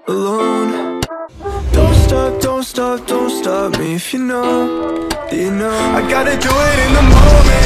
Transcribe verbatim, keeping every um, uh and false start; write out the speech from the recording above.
alone. Don't stop, don't stop, don't stop me if you know, you know I gotta do it in the moment.